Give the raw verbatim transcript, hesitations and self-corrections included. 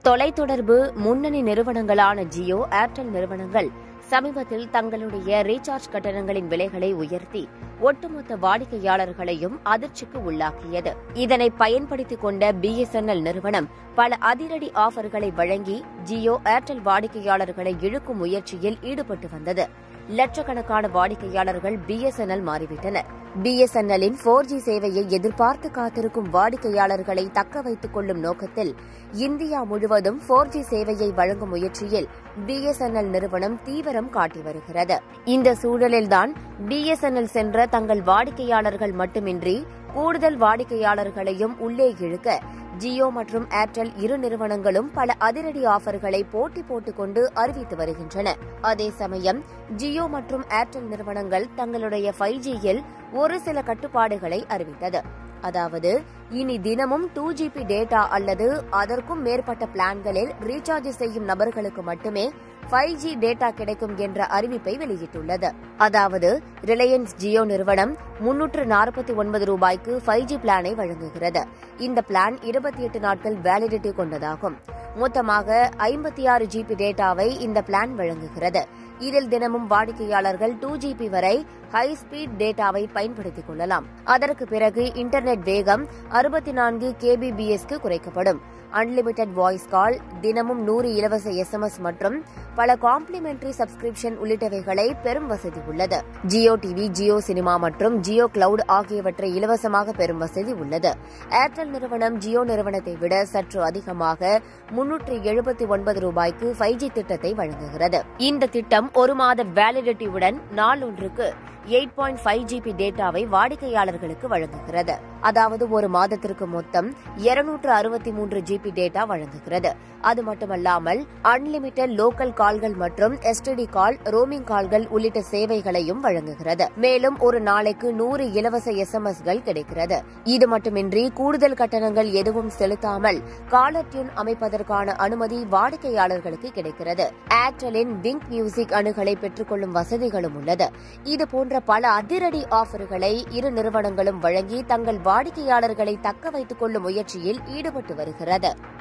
தொலைத்தொடர்பு முன்னணி நிறுவனங்களான ஜியோ, ஏர்டெல் நிறுவனங்கள் சமீபத்தில் தங்களுடைய ரீசார்ஜ் கட்டணங்களின் விலைகளை உயர்த்தி ஒட்டுமொத்த வாடிக்கையாளர்களையும் அதிர்ச்சிக்கு உள்ளாக்கியது. இதனை பயன்படுத்திக் கொண்ட பிஎஸ்என்எல் நிறுவனம் பல அதிரடி ஆஃபர்களை வழங்கி ஜியோ, ஏர்டெல் வாடிக்கையாளர்களை இழுக்கும் முயற்சியில் ஈடுபட்டு வந்தது. லட்சக்கணக்கான வாடிக்கையாளர்கள் பிஎஸ்என்எல் மாறிவிட்டனர். பிஎஸ்என்எல்லின் போர் ஜி சேவையை எதிர்பார்த்து காத்திருக்கும் வாடிக்கையாளர்களை தக்க வைத்துக் கொள்ளும் நோக்கத்தில் இந்தியா முழுவதும் போர் ஜி சேவையை வழங்கும் முயற்சியில் பிஎஸ்என்எல் நிறுவனம் தீவிரம் காட்டி வருகிறது. இந்த சூழலில்தான் பிஎஸ்என்எல் சென்ற தங்கள் வாடிக்கையாளர்கள் மட்டுமின்றி கூடுதல் வாடிக்கையாளர்களையும் உள்ளே இழுக்க ஜியோ மற்றும் ஏர்டெல் இரு நிறுவனங்களும் பல அதிரடி ஆஃபர்களை போட்டி போட்டுக் கொண்டு அறிவித்து வருகின்றன. அதே சமயம் ஜியோ மற்றும் ஏர்டெல் நிறுவனங்கள் தங்களுடைய ஃபைவ் ஜியில் ஒரு சில கட்டுப்பாடுகளை அறிவித்தது. அதாவது, இனி தினமும் டூ ஜிபி டேட்டா அல்லது அதற்கும் மேற்பட்ட பிளான்களில் ரீசார்ஜ் செய்யும் நபர்களுக்கு மட்டுமே ஃபைவ் ஜி டேட்டா கிடைக்கும் என்ற அறிவிப்பை வெளியிட்டுள்ளது. அதாவது, ரிலையன்ஸ் ஜியோ நிறுவனம் முன்னூற்று நாற்பத்தி ஒன்பது ரூபாய்க்கு ஃபைவ் ஜி பிளானை வழங்குகிறது. இந்த பிளான் இருபத்தி எட்டு நாட்கள் வேலிடிட்டி கொண்டதாகும். மொத்தமாக ஐம்பத்தி ஆறு ஜிபி டேட்டாவை இந்த பிளான் வழங்குகிறது. இதில் தினமும் வாடிக்கையாளர்கள் டூ ஜிபி வரை ஹை ஸ்பீட் டேட்டாவை பயன்படுத்திக் கொள்ளலாம். அதற்கு பிறகு இன்டர்நெட் வேகம் அறுபத்தி நான்கு கேபிபிஎஸ்க்கு குறைக்கப்படும். அன்லிமிடெட் வாய்ஸ் கால், தினமும் நூறு இலவச எஸ்எம்எஸ் மற்றும் பல காம்ப்ளிமெண்டரி சப்ஸ்கிரிப்ஷன் உள்ளிட்டவைகளை பெறும் வசதி உள்ளது. ஜியோ டிவி, ஜியோ சினிமா மற்றும் ஜியோ கிளவுட் ஆகியவற்றை இலவசமாக பெறும் வசதி உள்ளது. ஏர்டெல் நிறுவனம் ஜியோ நிறுவனத்தை விட சற்று அதிகமாக முன்னூற்று எழுபத்தி ஒன்பது ரூபாய்க்கு ஃபைவ் ஜி திட்டத்தை வழங்குகிறது. இந்த திட்டம் ஒரு மாத வேலிடிட்டியுடன் நாளொன்றுக்கு எயிட் பாயிண்ட் ஃபைவ் ஜிபி டேட்டாவை வாடிக்கையாளர்களுக்கு வழங்குகிறது. அதாவது ஒரு மாதத்திற்கு மொத்தம் இருநூற்று அறுபத்தி மூன்று ஜிபி டேட்டா வழங்குகிறது. அது மட்டுமல்லாமல் அன்லிமிடெட் லோக்கல் கால்கள் மற்றும் எஸ்டிடி கால், ரோமிங் கால்கள் உள்ளிட்ட சேவைகளையும் வழங்குகிறது. மேலும் ஒரு நாளைக்கு நூறு இலவச எஸ்எம்எஸ்கள் கிடைக்கிறது. இது மட்டுமின்றி கூடுதல் கட்டணங்கள் எதுவும் செலுத்தாமல் காலர் டியூன் அமைப்பதற்கான அனுமதி வாடிக்கையாளர்களுக்கு கிடைக்கிறது. ஏர்டெல்லின் விங்க் மியூசிக் அணுகலை பெற்றுக் கொள்ளும் வசதிகளும் உள்ளது. இதுபோன்ற பல அதிரடி ஆஃபர்களை இரு நிறுவனங்களும் வழங்கி தங்கள் வாடிக்கையாளர்களை தக்க வைத்துக் கொள்ளும் முயற்சியில் ஈடுபட்டு வருகிறது.